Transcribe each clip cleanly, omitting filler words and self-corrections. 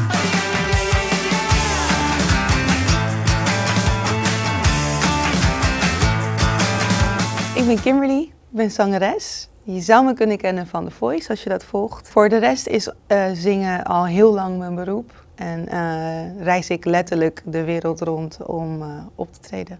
Ik ben Kimberly, ik ben zangeres. Je zou me kunnen kennen van The Voice als je dat volgt. Voor de rest is zingen al heel lang mijn beroep en reis ik letterlijk de wereld rond om op te treden.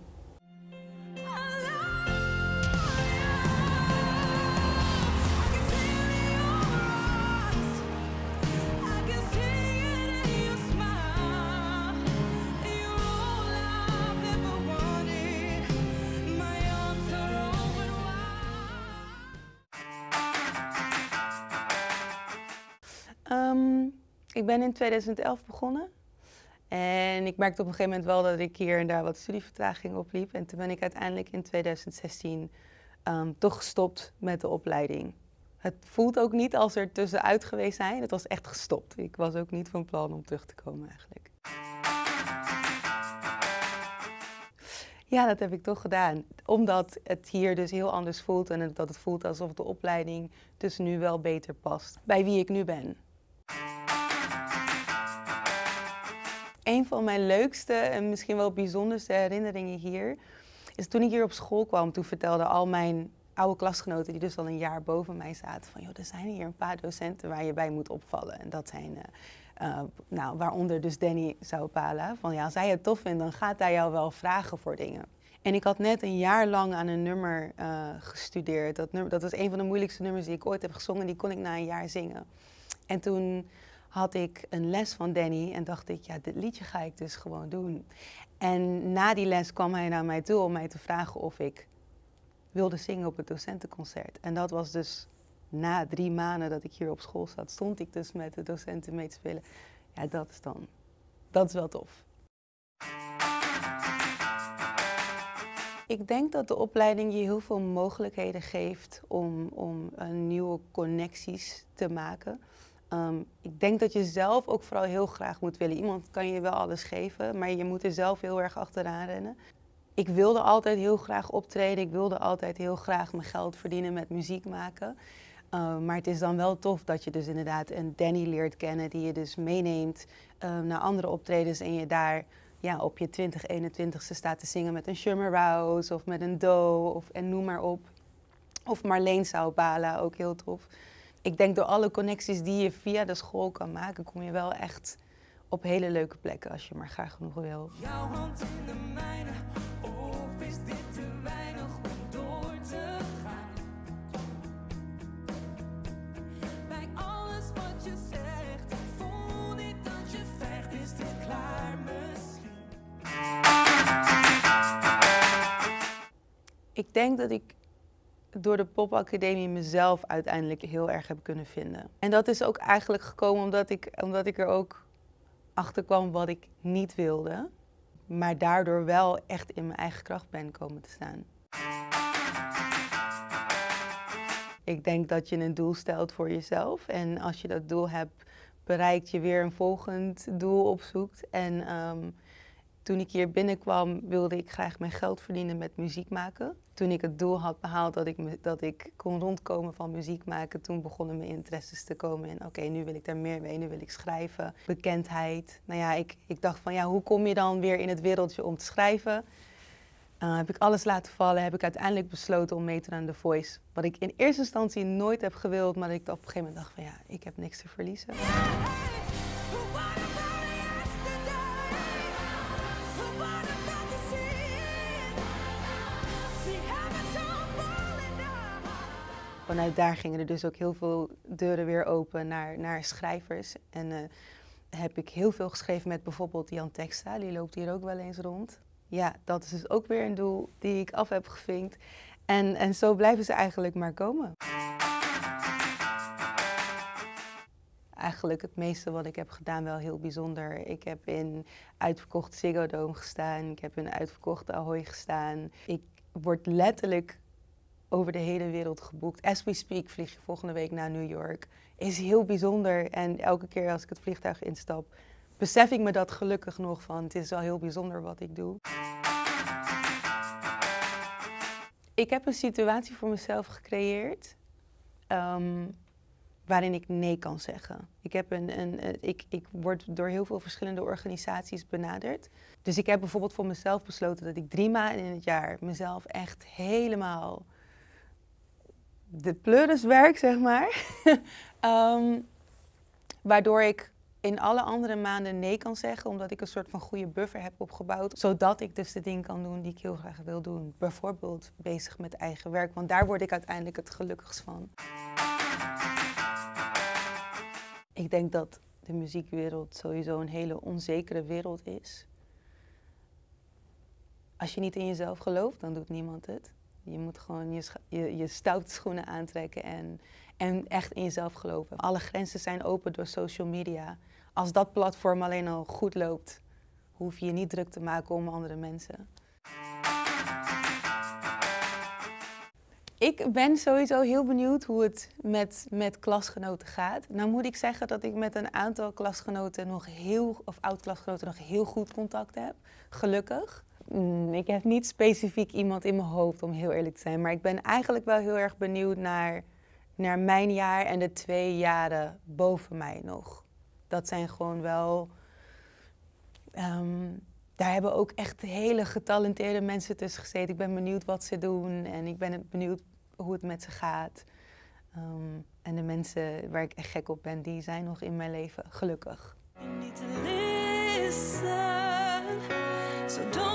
Ik ben in 2011 begonnen en ik merkte op een gegeven moment wel dat ik hier en daar wat studievertraging opliep. En toen ben ik uiteindelijk in 2016 toch gestopt met de opleiding. Het voelt ook niet als er tussenuit geweest zijn, het was echt gestopt. Ik was ook niet van plan om terug te komen eigenlijk. Ja, dat heb ik toch gedaan. Omdat het hier dus heel anders voelt en dat het voelt alsof de opleiding dus nu wel beter past bij wie ik nu ben. Een van mijn leukste en misschien wel bijzonderste herinneringen hier is toen ik hier op school kwam. Toen vertelden al mijn oude klasgenoten, die dus al een jaar boven mij zaten, van joh, er zijn hier een paar docenten waar je bij moet opvallen. En dat zijn, waaronder dus Danny Zaopala. Van ja, als hij het tof vindt, dan gaat hij jou wel vragen voor dingen. En ik had net een jaar lang aan een nummer gestudeerd. Dat was een van de moeilijkste nummers die ik ooit heb gezongen. Die kon ik na een jaar zingen. En toen had ik een les van Danny en dacht ik, ja, dit liedje ga ik dus gewoon doen. En na die les kwam hij naar mij toe om mij te vragen of ik wilde zingen op het docentenconcert. En dat was dus na 3 maanden dat ik hier op school zat, stond ik dus met de docenten mee te spelen. Ja, dat is wel tof. Ik denk dat de opleiding je heel veel mogelijkheden geeft om nieuwe connecties te maken. Ik denk dat je zelf ook vooral heel graag moet willen. Iemand kan je wel alles geven, maar je moet er zelf heel erg achteraan rennen. Ik wilde altijd heel graag optreden. Ik wilde altijd heel graag mijn geld verdienen met muziek maken. Maar het is dan wel tof dat je dus inderdaad een Danny leert kennen die je dus meeneemt naar andere optredens en je daar op je 21ste staat te zingen met een Summer Rouse of met een Doe en noem maar op. Of Marleen Zaopala, ook heel tof. Ik denk door alle connecties die je via de school kan maken, kom je wel echt op hele leuke plekken als je maar graag genoeg wil. Jouw hand in de mijne, of is dit te weinig om door te gaan? Bij alles wat je zegt, ik voel niet dat je vecht, is dit klaar misschien? Ik denk dat ik door de popacademie mezelf uiteindelijk heel erg heb kunnen vinden. En dat is ook eigenlijk gekomen omdat ik er ook achter kwam wat ik niet wilde, maar daardoor wel echt in mijn eigen kracht ben komen te staan. Ik denk dat je een doel stelt voor jezelf en als je dat doel hebt bereikt, je weer een volgend doel opzoekt. En toen ik hier binnenkwam wilde ik graag mijn geld verdienen met muziek maken. Toen ik het doel had behaald dat ik kon rondkomen van muziek maken, toen begonnen mijn interesses te komen in oké, nu wil ik daar meer mee, nu wil ik schrijven, bekendheid. Nou ja, ik dacht van ja, hoe kom je dan weer in het wereldje om te schrijven? Heb ik alles laten vallen, heb ik uiteindelijk besloten om mee te doen aan The Voice. Wat ik in eerste instantie nooit heb gewild, maar ik op een gegeven moment dacht van ja, ik heb niks te verliezen. Vanuit daar gingen er dus ook heel veel deuren weer open naar schrijvers. En heb ik heel veel geschreven met bijvoorbeeld Jan Tekstra, die loopt hier ook wel eens rond. Ja, dat is dus ook weer een doel die ik af heb gevinkt. En zo blijven ze eigenlijk maar komen. Eigenlijk het meeste wat ik heb gedaan wel heel bijzonder. Ik heb in uitverkocht Ziggo Dome gestaan, ik heb in uitverkocht Ahoy gestaan. Ik word letterlijk over de hele wereld geboekt. As we speak vlieg je volgende week naar New York. Is heel bijzonder en elke keer als ik het vliegtuig instap, besef ik me dat gelukkig nog van. Het is wel heel bijzonder wat ik doe. Ik heb een situatie voor mezelf gecreëerd waarin ik nee kan zeggen. Ik word door heel veel verschillende organisaties benaderd. Dus ik heb bijvoorbeeld voor mezelf besloten dat ik 3 maanden in het jaar mezelf echt helemaal de pleuris werk, zeg maar. Waardoor ik in alle andere maanden nee kan zeggen, omdat ik een soort van goede buffer heb opgebouwd. Zodat ik dus de dingen kan doen die ik heel graag wil doen. Bijvoorbeeld bezig met eigen werk, want daar word ik uiteindelijk het gelukkigst van. Ik denk dat de muziekwereld sowieso een hele onzekere wereld is. Als je niet in jezelf gelooft, dan doet niemand het. Je moet gewoon je stoute schoenen aantrekken en echt in jezelf geloven. Alle grenzen zijn open door social media. Als dat platform alleen al goed loopt, hoef je je niet druk te maken om andere mensen. Ik ben sowieso heel benieuwd hoe het met klasgenoten gaat. Nou moet ik zeggen dat ik met een aantal klasgenoten oud-klasgenoten nog heel goed contact heb. Gelukkig. Ik heb niet specifiek iemand in mijn hoofd, om heel eerlijk te zijn. Maar ik ben eigenlijk wel heel erg benieuwd naar mijn jaar en de 2 jaren boven mij nog. Dat zijn gewoon wel... daar hebben ook echt hele getalenteerde mensen tussen gezeten. Ik ben benieuwd wat ze doen en ik ben benieuwd hoe het met ze gaat. En de mensen waar ik echt gek op ben, die zijn nog in mijn leven, gelukkig. You need to listen, so don't